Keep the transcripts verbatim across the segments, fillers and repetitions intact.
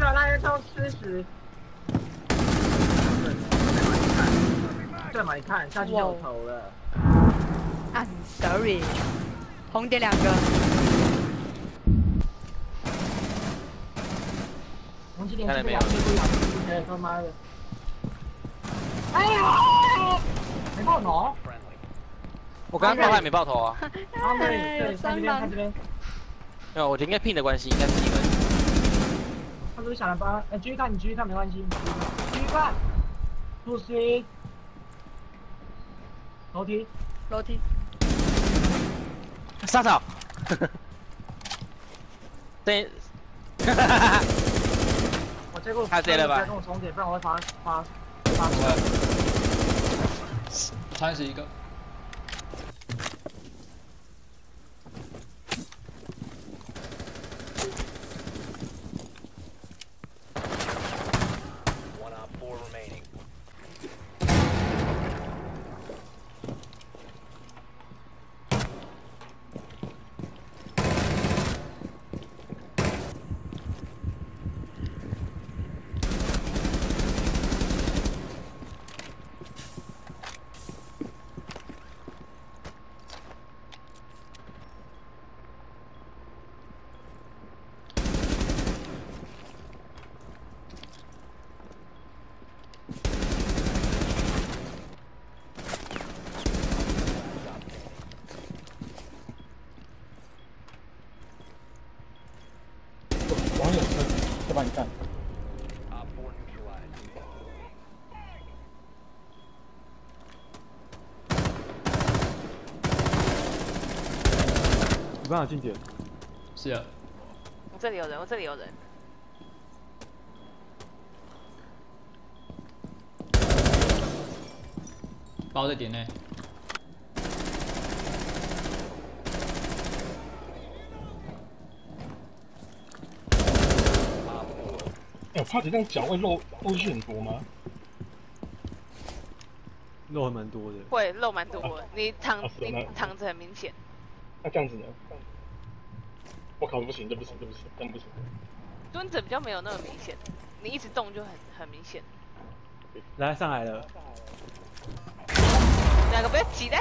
小赖都吃屎。对嘛？你看下去就有头了。 I'm sorry。红点两个。 红几点？看到没有？哎，他妈的！哎呀！没爆头。 我刚刚爆还没爆头啊。 啊，对对，看这边，看这边。 没有，我觉得应该拼的关系，应该是拼的。 他是不是想来帮？哎，继续看，你继续看，没关系，你继续看。注意。楼梯， 楼梯。 沙草。对。 我这个太贼了吧！ 跟我重叠，不然我会发发发出来。 三十一个。 网友车再帮你干。没办法进点。 是啊。 我这里有人，我这里有人。 包在点内。 哎，我怕你这样脚会漏漏进去很多吗？ 漏还蛮多的。 会漏蛮多的，你躺啊你躺着很明显。 那这样子呢？我靠，不行，这不行，这不行，真不行。 蹲着比较没有那么明显，你一直动就很很明显。 来，上来了。 两个不要挤嘞。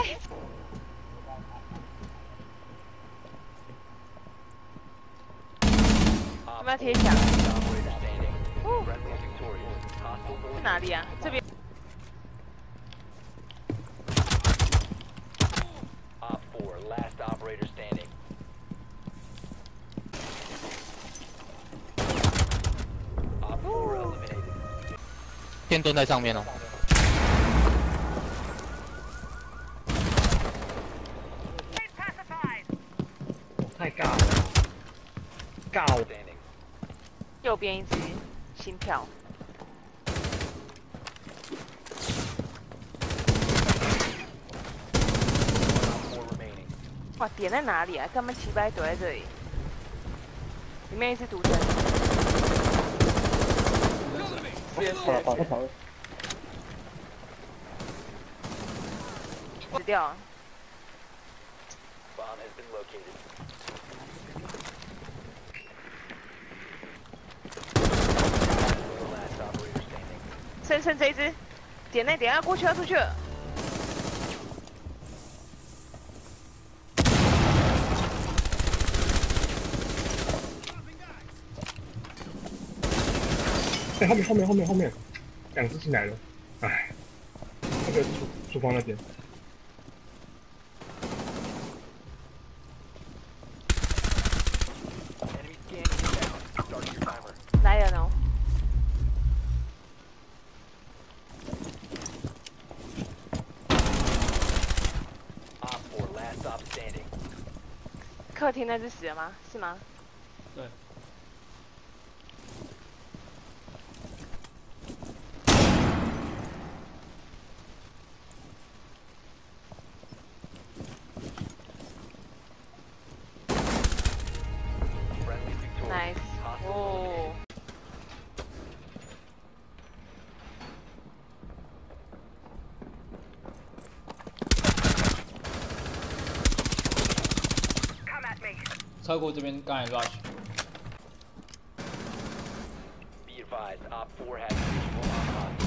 要不要贴墙？哦，在哪里啊？这边。 先蹲在上面哦。 太尬了，尬了。 右边一只心跳。哇，点在哪里啊？他们齐白躲在这里。里面一只独针。 跑了，跑了，跑了。 死掉了。剩剩这一只，点那点要过去要出去了。 哎，后面后面后面后面，两只进来了，哎，那个厨厨房那边。 来人哦！客厅那只死了吗？是吗？ 对。 Nice， 哦。 超过这边刚才 rush。 Op four has visual on hostage.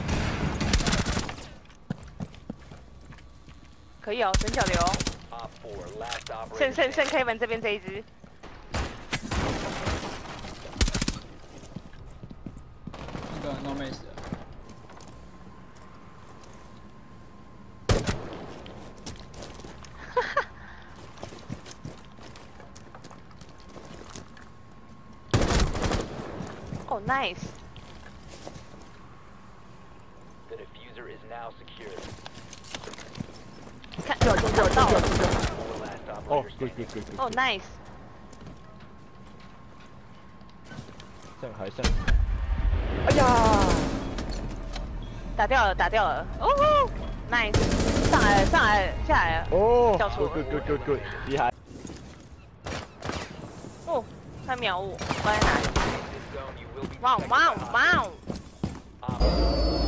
可以哦，整脚流。 Op four, last 剩 operator 剩剩 standing. Kevin 这边这一只。 那个 No Mace 的， 哦 ，nice。 The diffuser is now secured. 看，有有有到了。 Four last 哦 operators ，good standing. good good good。 哦，nice。 剩还剩， 哎呀，打掉了，打掉了。哦吼 ，nice。上来了，上来了，下来了。 哦叫错了 ，good good good good，厉害。 哦，他秒我，我在哪里？ This zone, you will be 哇哦 protected 哇哦 by 哇哦！ hostiles. Op